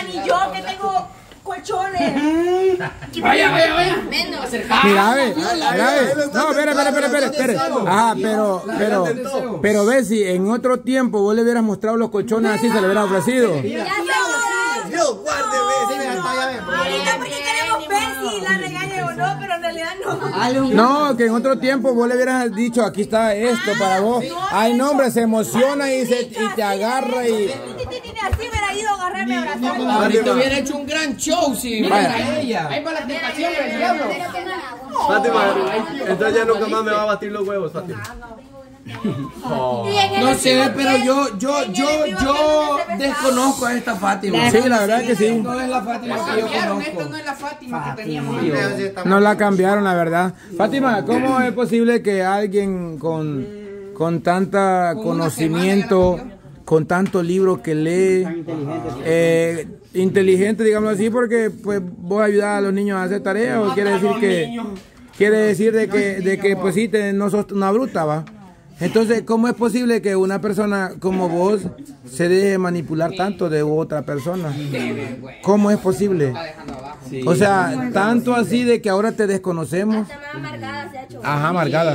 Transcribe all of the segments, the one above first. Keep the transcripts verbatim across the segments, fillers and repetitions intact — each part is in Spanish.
ni yo que tengo colchones. Vaya, vaya, vaya. Menos. Mira, ve, mira, ve. No, espera, espera, espera, espera, espera. Ajá, pero, pero, pero ve si en otro tiempo vos le hubieras mostrado los colchones así, se le hubieran ofrecido. Dios, guárdeme. Ahorita porque queremos ver si la regaña o no, pero en realidad no. No, que en otro tiempo vos le hubieras dicho, aquí está esto para vos. Ay, no, hombre, se emociona y, se, y te agarra y... Así hubiera ido a agarrarme a abrazarme. Ahorita hubiera hecho un gran show, sí. Vaya. Ella. Ahí para la tentación del diablo. Fátima, entonces ya nunca más me va a batir los huevos, Fátima. Oh. No sé, pero yo, yo, yo, yo desconozco a esta Fátima. Sí, la verdad que sí. No es la Fátima que yo conozco. Esta no es la Fátima que teníamos. No la cambiaron, la verdad. Fátima, ¿cómo es posible que alguien con, con tanta conocimiento, con tanto libro que lee, eh, inteligente, digamos así, porque pues vos ayudás a los niños a hacer tareas, o quiere decir que, quiere decir de que, de que pues sí, te, no sos una bruta, va? Entonces, ¿cómo es posible que una persona como vos se deje manipular tanto de otra persona? ¿Cómo es posible? O sea, tanto así de que ahora te desconocemos. Ajá, amargada.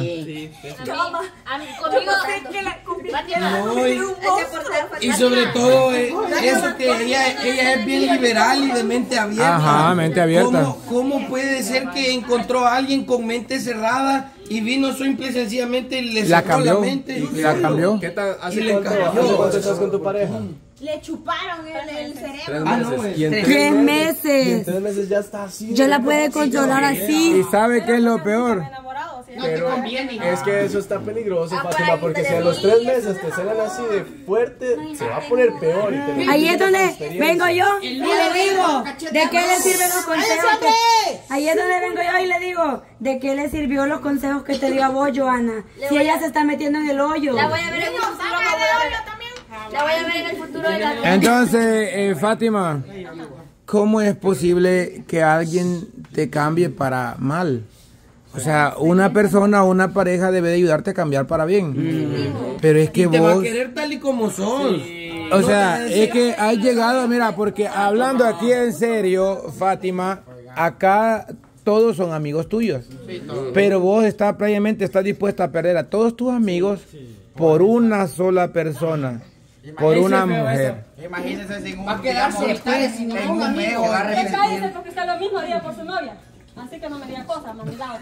No, y, y sobre todo eh, eso que ella, ella es bien liberal y de mente abierta. Ajá, mente abierta. ¿Cómo, cómo puede ser que encontró a alguien con mente cerrada y vino simple y sencillamente y le la sacó cambió, la mente? y la cambió. ¿Qué tal? ¿Hace Y le cuánto, cambió. ¿hace cuánto estás con tu pareja? Le chuparon el, el cerebro. Tres Ah, no, meses. güey. Y en Tres meses. Y en tres meses ya está así. Yo la puedo controlar así. ¿Y sabe qué es lo peor? Pero es que eso está peligroso, Fátima, porque si a los tres meses te celan así de fuerte, se va a poner peor. Y te Ahí es donde vengo yo y le digo, ¿de qué le sirven los consejos? que- Ahí es donde vengo yo y le digo, ¿de qué le sirvió los consejos que te dio a vos, Joana? Si ella se está metiendo en el hoyo. La voy a ver en el futuro. La voy a ver en el futuro de la Entonces, eh, Fátima, ¿cómo es posible que alguien te cambie para mal? O sea, una persona o una pareja debe de ayudarte a cambiar para bien. Pero es que Y te va a vos... querer tal y como son. O sea, es que has llegado, mira, porque hablando aquí en serio, Fátima, acá todos son amigos tuyos. Pero vos estás prácticamente estás dispuesta a perder a todos tus amigos por una sola persona. Por una mujer. Imagínense si Va a quedarse después en un mes va a ¿Qué repetir. cállese porque está lo mismo día por su novia? Así que no me diga cosas, mandado.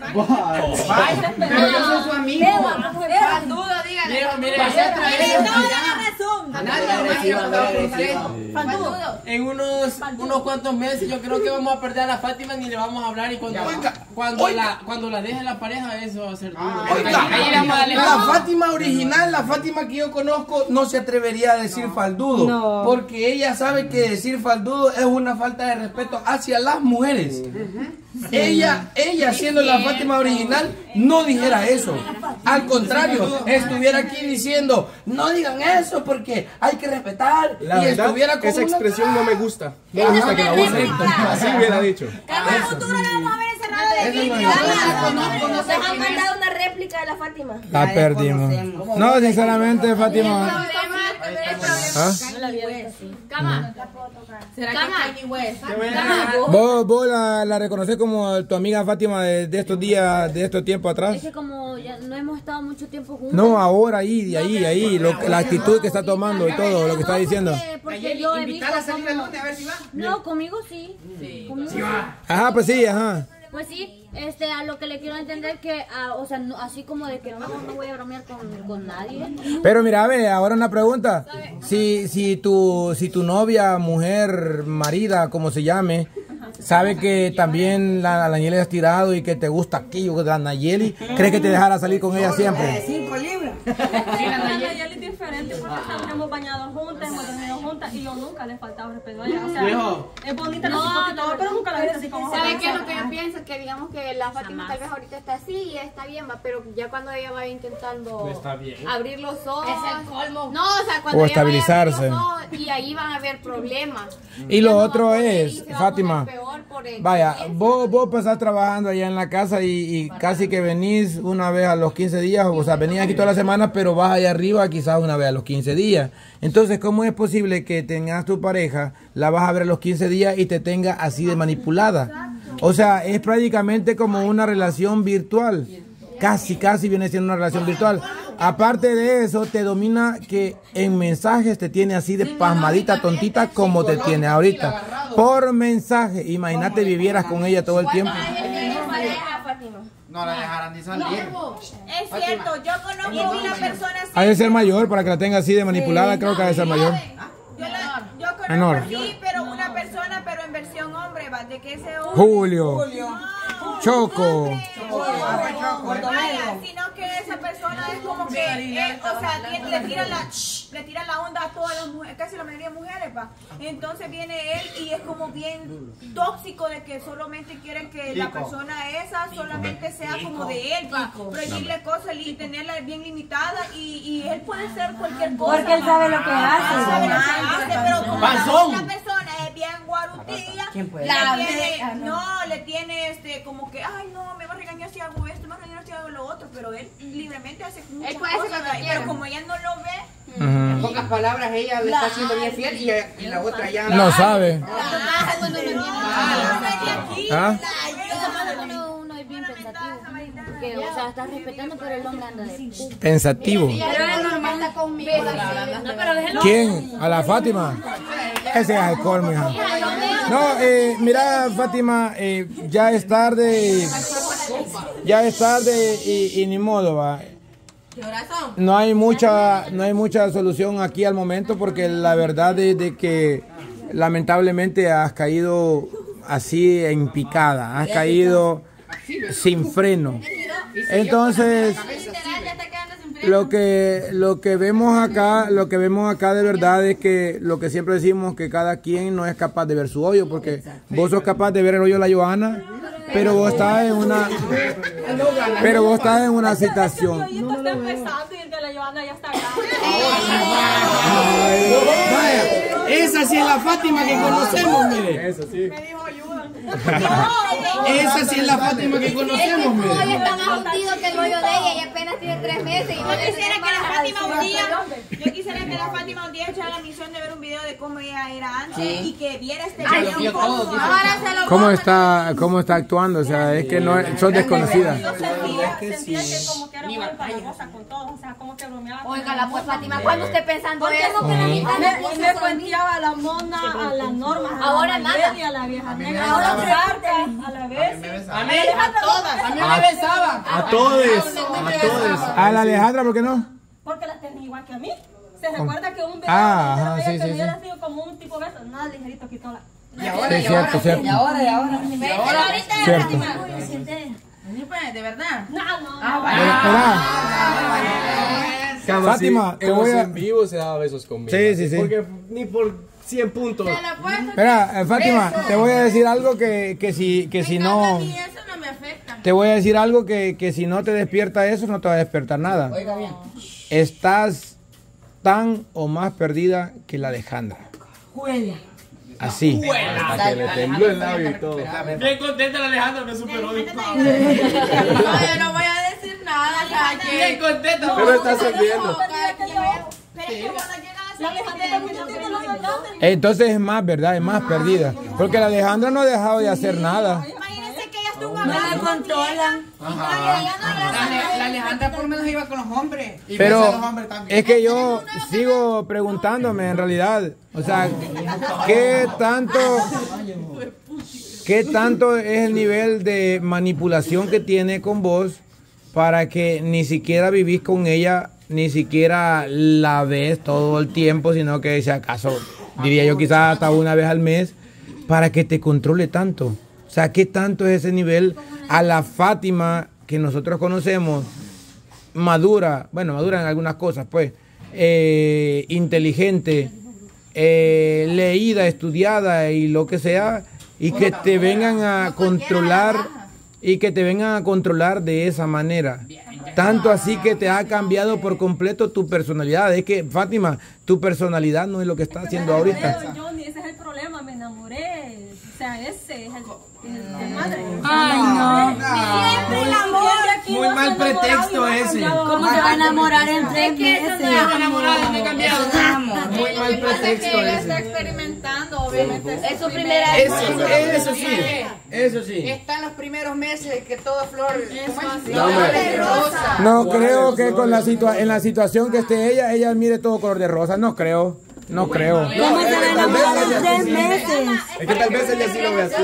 Vaya, pero yo soy su amigo. Fandudo, dígale. Mira, mira, Tiene toda la razón. Nadie me Fandudo. en unos, unos cuantos meses yo creo que vamos a perder a la Fátima ni le vamos a hablar y cuando, cuando, la, cuando la deje la pareja eso va a ser duro. Oiga, Ahí vamos a darle- la Fátima original, la Fátima que yo conozco no se atrevería a decir faldudo, No. porque ella sabe que decir faldudo es una falta de respeto hacia las mujeres. Ella, ella siendo la Fátima original no dijera eso, al contrario, estuviera aquí diciendo no digan eso porque hay que respetar La y verdad, estuviera con esa una- expresión no me gusta. No me gusta que la usen. Así hubiera dicho. En el futuro la vamos a ver encerrada de Eso no vidrio. es- Nos han mandado una réplica de la Fátima. La perdimos. No, sinceramente, Fátima. ¿Ah? Cama. ¿Será que Kanye West? Cama. ¿Vos, vos la, la reconoces como tu amiga Fátima de, de estos días, de estos tiempos atrás? Es que como ya no hemos estado mucho tiempo juntos. No, ahora, ahí, de ahí, ahí, lo, la actitud que está tomando y todo lo que está diciendo. Porque, porque yo he visto Invitar a salir el como... lunes a ver si va. No, conmigo sí. Conmigo sí. Ajá, pues sí, ajá. Pues sí, este, a lo que le quiero entender que, ah, o sea, no- así como de que no, no voy a bromear con, con nadie. Pero mira, ve, ahora una pregunta. Si, si tu, si tu novia, mujer, marida, como se llame, sabe que también la, la Nayeli has tirado y que te gusta aquello de la Nayeli, ¿crees que te dejará salir con ella siempre? Cinco libras. Sí, la Nayeli es diferente porque nos hemos bañado juntas, hemos dormido juntas y yo nunca le he faltado respeto a ella. O sea, Viejo. es bonita la No, chica y todo, no, pero nunca la he visto así como ¿Sabes qué es lo joven. que yo pienso? Que digamos que la Fátima tal vez ahorita está así y está bien, va, pero ya cuando ella vaya intentando abrir los ojos. Es el colmo. No, o sea, cuando O ella vaya a abrir estabilizarse. los ojos, y ahí van a haber problemas. Y lo Ya no va a otro poder es, y se va a Fátima, poner peor por él. Vaya, vos, vos pasás trabajando allá en la casa y, y casi que venís una vez a los quince días, o sea, venís aquí todas las semanas, pero vas allá arriba quizás una vez a los quince días. Entonces, ¿cómo es posible que tengas tu pareja, la vas a ver a los quince días y te tenga así de manipulada? O sea, es prácticamente como una relación virtual. Casi, casi viene siendo una relación virtual. Aparte de eso, te domina que en mensajes te tiene así de pasmadita, tontita, como te tiene ahorita. Por mensaje. Imagínate vivieras con ella todo el tiempo. No la dejarán ni salir. Es cierto, yo conozco una persona así. Ha de ser mayor para que la tenga así de manipulada, creo que ha de ser mayor. Yo, la, yo conozco Menor. así, pero una persona, pero en versión hombre, ¿va? De que ese hombre... Julio. Choco. Vaya, sino que esa persona es como que, eh, o sea, le, le tira la, le tira la onda a todas las mujeres, casi la mayoría de mujeres, pa. Entonces viene él y es como bien tóxico de que solamente quieren que la persona esa solamente sea como de él, pa. Prohibirle cosas y tenerla bien limitada y, y él puede ser cualquier cosa. Porque él sabe lo que hace. Él sabe lo que hace, pero como la persona es bien guarutilla, la tiene, no, le tiene este como que, ay no, me va a regañar si hago esto, me va a regañar si hago lo otro, pero él libremente hace muchas cosas, pero como ella no lo ve, uh-huh. En pocas palabras ella le está haciendo bien fiel y, y la otra ya no sabe. ¿Ah? Uno es bien pensativo, que, o sea, está respetando, pero el hombre anda de pensativo. Pero es normal, está conmigo. No, pero déjelo. ¿Quién? ¿A la Fátima? Ese es alcohol, mija. No, eh, mira, Fátima, eh, ya es tarde, ya es tarde y, y ni modo, va. No hay mucha, no hay mucha solución aquí al momento porque la verdad es de que lamentablemente has caído así en picada, has caído sin freno. Entonces, lo que lo que vemos acá, lo que vemos acá de verdad es que lo que siempre decimos que cada quien no es capaz de ver su hoyo, porque vos sos capaz de ver el hoyo de la Johanna, pero vos estás en una pero vos estás en una situación. Está empezando y el de la Johanna ya está grande. Vaya, esa sí es la Fátima que conocemos, mire. Eso sí. Me dijo ayuda. Esa sí es la Fátima que conocemos, mire. Hoy está más hundido que el hoyo de ella y apenas tiene tres meses. Y yo quisiera que la Fátima un día, yo quisiera que la Fátima un día echara la misión de ver un video de cómo ella era antes y que viera este video. Ahora se lo ¿Cómo está, cómo está actuando? O sea, es que no es, son desconocidas. Yo sentía, sentía que como que era muy famosa con todo, o sea, como que bromeaba. Oiga, pues Fátima, ¿cuándo usted pensando Porque eso? me, me cuenteaba a la mona, a la Norma, a ahora la nada. a la vieja negra, a la carta, a la vez. A mí, a todas, a mí me besaba. A todos, a todos. A la Alejandra, ¿por qué no? Porque la tenía igual que a mí. Se recuerda que un video Ah, de ajá, ella sí, que sí, me sí. hubiera sido como un tipo beso, nada ligerito quitó la. Y ahora, Sí, y cierto, ahora. cierto. Y ahora, y ahora. Y ahora, Cierto. De verdad. No, no. Espera. Fátima, te voy a... en vivo se daba besos conmigo. Sí, sí, sí. Porque ni por cien puntos. Espera, eh, Fátima, te voy a decir algo que, que si, que si no... eso no me afecta. Te voy a decir algo que, que si no te despierta eso, no te va a despertar nada. Oiga bien. Estás tan o más perdida que la Alejandra. Así. Hasta que le tembló el labio y todo. Bien contenta la Alejandra, me superó. Bien No, yo no voy a decir nada. contenta. Pero está sonriendo. Entonces es más, ¿verdad? Es más perdida. Porque la Alejandra no ha dejado de hacer nada. Imagínense que ella estuvo No la controlan. La, la Alejandra por lo menos iba con los hombres. Y Pero besa a los hombres también. es que yo sigo preguntándome en realidad, o sea, ¿qué tanto, qué tanto es el nivel de manipulación que tiene con vos para que ni siquiera vivís con ella, ni siquiera la ves todo el tiempo, sino que si acaso, diría yo quizás hasta una vez al mes, para que te controle tanto? O sea, ¿qué tanto es ese nivel a la Fátima que nosotros conocemos, madura, bueno, madura en algunas cosas, pues, eh, inteligente, eh, leída, estudiada y lo que sea, y que te vengan a controlar, y que te vengan a controlar de esa manera? Tanto así que te ha cambiado por completo tu personalidad. Es que, Fátima, tu personalidad no es lo que está haciendo ahorita. Pero Johnny, ese es el problema, ¿me enamoré. O sea, ese es el, el de madre. Ay, no. Siempre el amor. Muy mal pretexto ese. ¿Cómo se va a enamorar en tres meses? Muy mal pretexto ella ese. está experimentando, obviamente. Es su primera vez. Eso, eso sí, eso sí. Está en los primeros meses que todo flor. No, hombre. No creo que con la situa en la situación que esté ella, ella mire todo color de rosa. No creo. No creo. ¿Cómo se va a enamorar en tres meses? Es que tal vez ella sí lo ve así.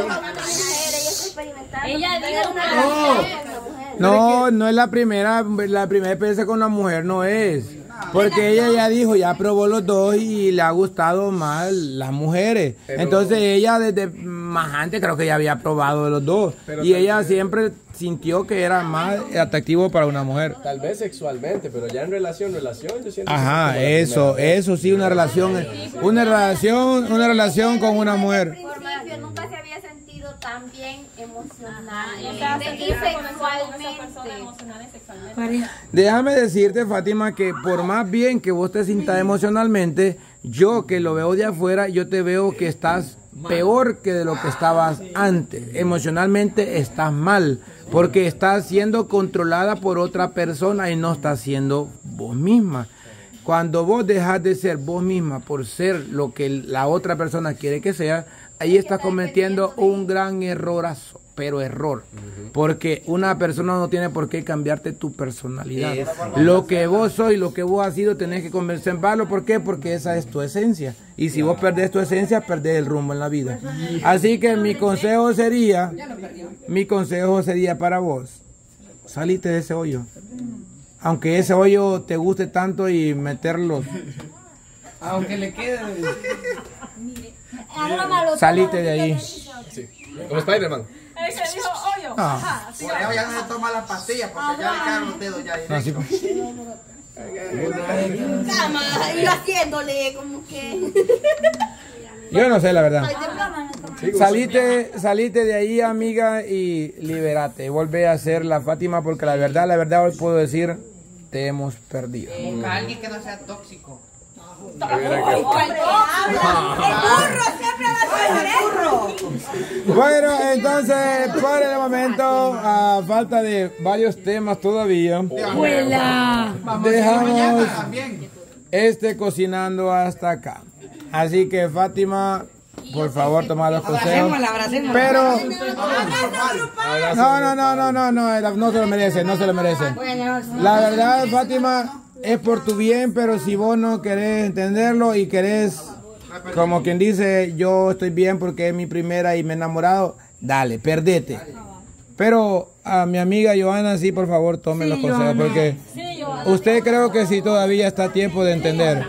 Ella dijo una No, no es la primera, la primera experiencia con una mujer, no es. Porque ella ya dijo, ya probó los dos y le ha gustado más las mujeres. Entonces ella desde más antes creo que ya había probado los dos. Y ella siempre sintió que era más atractivo para una mujer. Tal vez sexualmente, pero ya en relación, relación, yo siento Ajá, que es como la eso, primera vez. eso sí, una relación, una relación, una relación con una mujer. Principio nunca se había sentido tan bien emocionalmente O sea, y sentirse con esa persona sexualmente. emocional y sexualmente. Déjame decirte, Fátima, que por más bien que vos te sintas emocionalmente, yo que lo veo de afuera, yo te veo que estás peor que de lo que estabas antes. Emocionalmente estás mal, porque estás siendo controlada por otra persona y no estás siendo vos misma. Cuando vos dejas de ser vos misma por ser lo que la otra persona quiere que sea, ahí estás cometiendo un gran errorazo, pero error. Porque una persona no tiene por qué cambiarte tu personalidad. Lo que vos sois, lo que vos has sido, tenés que conservarlo. ¿Por qué? Porque esa es tu esencia. Y si vos perdés tu esencia, perdés el rumbo en la vida. Así que mi consejo sería, mi consejo sería para vos, salite de ese hoyo. Aunque ese hoyo te guste tanto y meterlos, Aunque le quede. salite de ahí. Sí. Como Spider-Man. Él se dijo hoyo. Ah. Ajá, sí. Por eso ya no se toma las pastillas porque ya le caen los dedos ya. No, sí, pues. Cama, y haciéndole como que. Yo no sé la verdad. Salite, salite de ahí, amiga, y libérate. Volvé a ser la Fátima, porque la verdad, la verdad, hoy puedo decir, te hemos perdido. Busca a alguien que no sea tóxico. El burro siempre va a ser burro. Bueno, entonces, por el momento, a falta de varios temas todavía, ¡Abuela! dejamos este cocinando hasta acá. Así que, Fátima, por favor, toma los consejos. Pero, no, no, no, no, no, no, no se lo merece, no se lo merece. La verdad, Fátima, es por tu bien, pero si vos no querés entenderlo y querés, como quien dice, yo estoy bien porque es mi primera y me he enamorado, dale, perdete. Pero a mi amiga Johanna, sí, por favor, tome los consejos, porque usted creo que sí todavía está a tiempo de entender.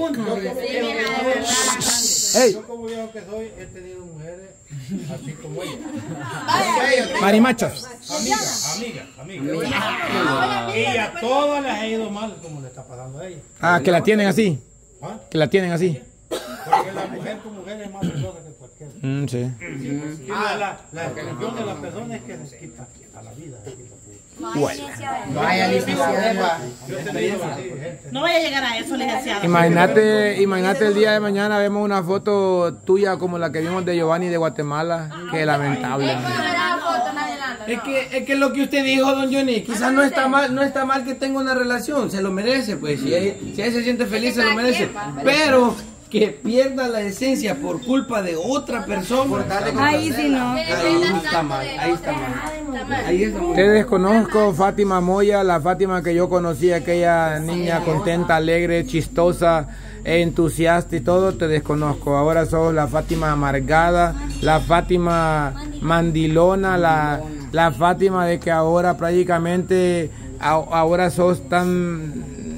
Hey. Yo como viejo que soy, he tenido mujeres así como ella. Marimachos. Amigas, amigas, amigas. Y a todas les ha ido mal como le está pasando a ella. Ah, que la tienen así. ¿Ah? Que la tienen así. Porque la mujer con mujer es más celosa que cualquiera. Mm, sí. Y la, la, la expresión de la persona es que les quita a la vida. Les quita. Bueno. Vaya licenciada. Yo he tenido así, gente. No vaya a llegar a eso, licenciado. Imagínate, imagínate el día de mañana vemos una foto tuya como la que vimos de Giovanni de Guatemala. Qué lamentable. Es que, es que lo que usted dijo, don Johnny, quizás no está mal, no está mal que tenga una relación, se lo merece, pues si él, si él se siente feliz se lo merece. Pero que pierda la esencia por culpa de otra persona, Ahí sí no. ahí está mal, ahí está mal. Ahí está mal. Te desconozco, Fátima Moya, la Fátima que yo conocí, aquella niña contenta, alegre, chistosa, entusiasta y todo, te desconozco. Ahora sos la Fátima amargada, la Fátima mandilona, la, la Fátima de que ahora prácticamente, a, ahora sos tan...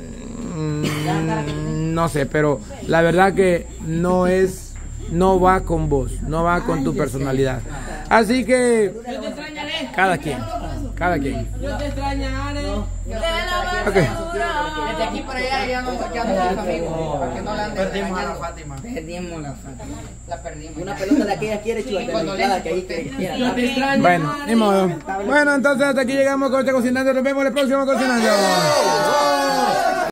mm, no sé, pero la verdad que no es, no va con vos, no va con tu personalidad. Así que, cada quien, cada quien. Yo te extrañaré. Ok. Desde aquí por allá ya no ya no somos amigos. Para que no la anden Perdimos a la regañando. Fátima. Perdimos la Fátima. La perdimos. Una pelota de aquella quiere chubaterizada que ahí quiere. Yo te extraño. Bueno, ni modo. Bueno, entonces hasta aquí llegamos con este Cocinando. Nos vemos en el próximo Cocinando.